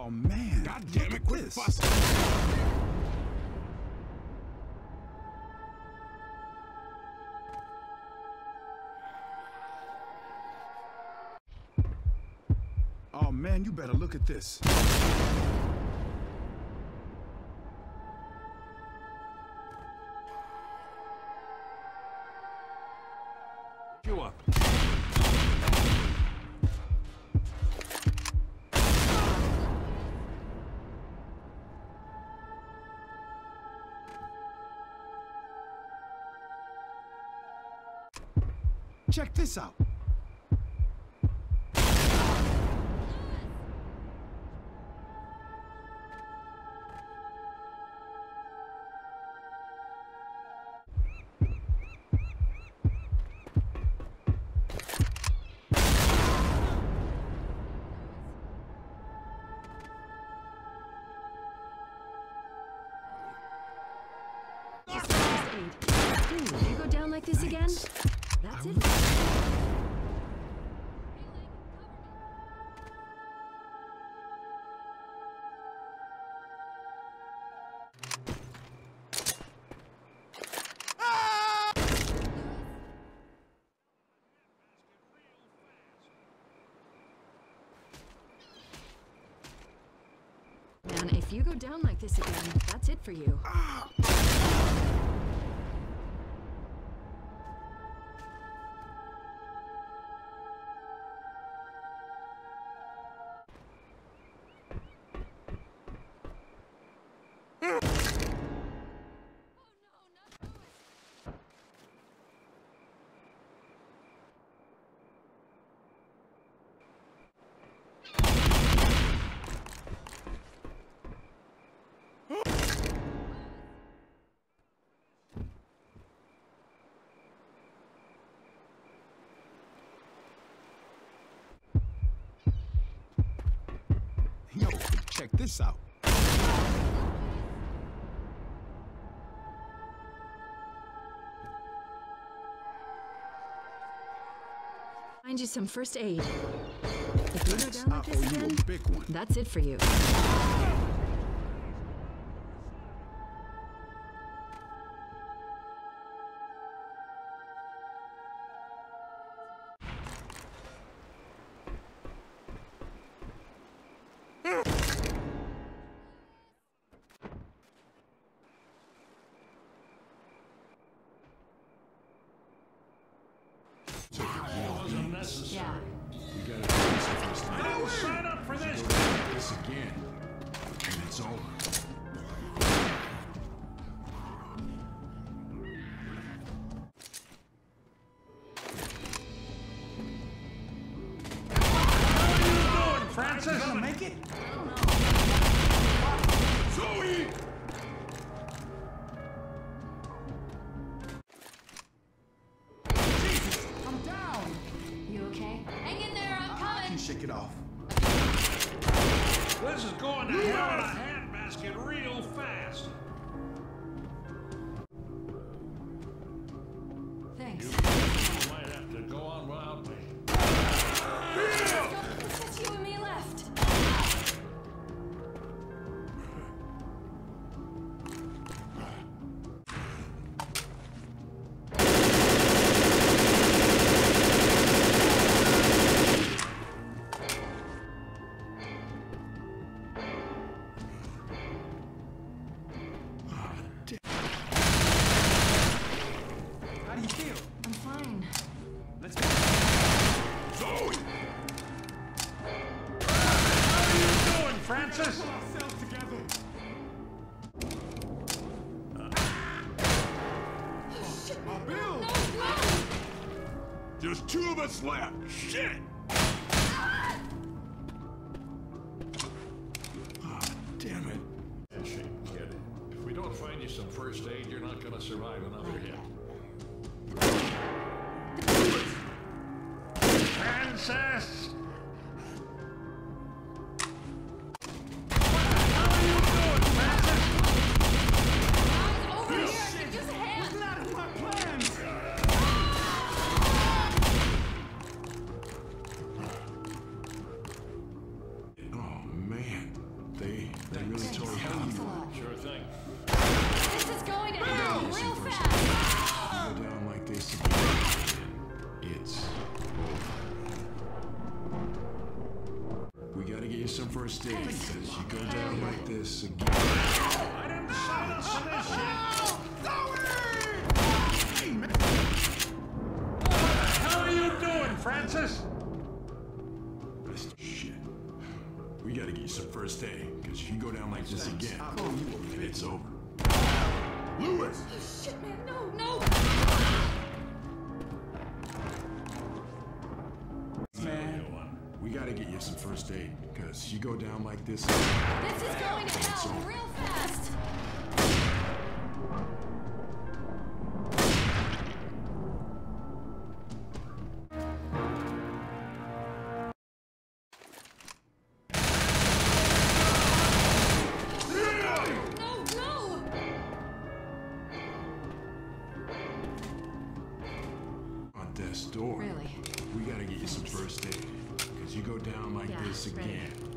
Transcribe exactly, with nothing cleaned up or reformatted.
Oh man! God damn it! Quit fussing! Oh man, you better look at this. You up? Check this out. You go down like this again? That's it. Man, if you go down like this again, that's it for you. Yo, check this out. Find you some first aid. If you go down like I this owe you again, a big one. that's it for you. Yeah. You gotta do this first time. I didn't sign up for this. You do this again, and it's over. What are you doing, Francis? Gonna make it? I don't know. Zoe! I'm down. You okay? Hang in there, I'm You coming. shake it off. This is going to hell in a handbasket real fast. Thanks. You might have to go on without me. It's just you and me left. How do you feel? I'm fine. Let's go. Zoe! How are you doing, Francis? Pull ourselves together. My bill. Just two of us left. Shit! Ah, damn it. Yeah, shit, kid. If we don't find you some first aid, you're not gonna survive another hit. Francis! How are you doing, Francis? Over here, I can use a hand. Not in my plans. Oh, man. thing. This is going to hell real fast. You go down like this again, it's over. We gotta get you some first aid, because you go down like this again. I didn't sign up for this shit! Hey, man. What the hell are you doing, Francis? That's shit. We gotta get you some first aid, because if you go down like this again, then it's over. Lewis! Shit, man, no, no. Man, we gotta get you some first aid, because you go down like this. This is going to hell real fast. No, no. On death's door. Really? We gotta get you some first aid, because you go down like Yeah, this ready. again.